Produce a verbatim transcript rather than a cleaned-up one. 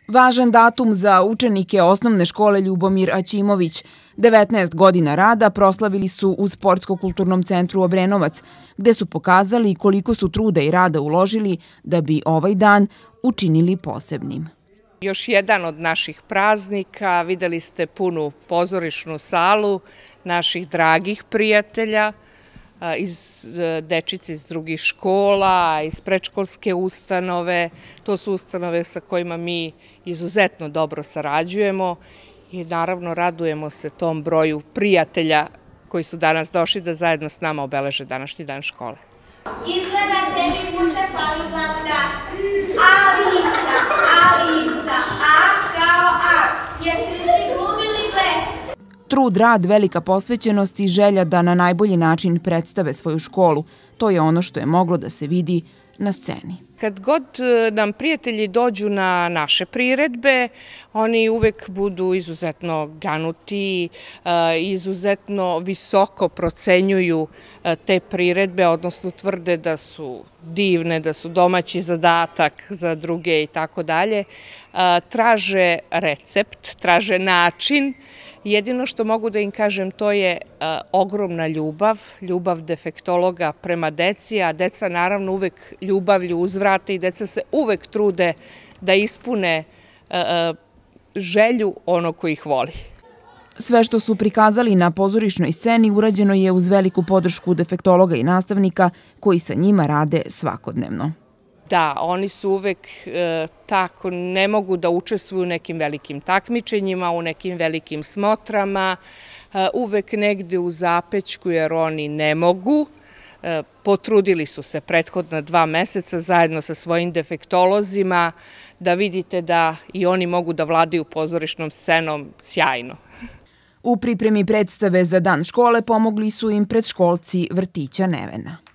Važan datum za učenike osnovne škole Ljubomir Aćimović. devetnaest godina rada proslavili su u Sportsko-kulturnom centru Obrenovac, gde su pokazali koliko su truda i rada uložili da bi ovaj dan učinili posebnim. Još jedan od naših praznika, videli ste punu pozorišnu salu naših dragih prijatelja, iz dečice iz drugih škola, iz predškolske ustanove. To su ustanove sa kojima mi izuzetno dobro sarađujemo i naravno radujemo se tom broju prijatelja koji su danas došli da zajedno s nama obeleže današnji dan škole. Izgleda tebi muče fali glav glas. Alisa, Alisa, A kao A. Jesi li ti glumili ples? Trud, rad, velika posvećenost i želja da na najbolji način predstave svoju školu, to je ono što je moglo da se vidi na sceni. Kad god nam prijatelji dođu na naše priredbe, oni uvek budu izuzetno ganuti, izuzetno visoko procenjuju te priredbe, odnosno tvrde da su divne, da su domaći zadatak za druge i tako dalje. Traže recept, traže način. Jedino što mogu da im kažem to je ogromna ljubav, ljubav defektologa prema deci, a deca naravno uvek ljubavlju uzvrate i deca se uvek trude da ispune želju onog koji ih voli. Sve što su prikazali na pozorišnoj sceni urađeno je uz veliku podršku defektologa i nastavnika koji sa njima rade svakodnevno. Da, oni su uvek tako, ne mogu da učestvuju u nekim velikim takmičenjima, u nekim velikim smotrama, uvek negde u zapećku jer oni ne mogu. Potrudili su se prethodna dva meseca zajedno sa svojim defektolozima da vidite da i oni mogu da vladaju pozorišnom scenom sjajno. U pripremi predstave za dan škole pomogli su im predškolci vrtića Nevena.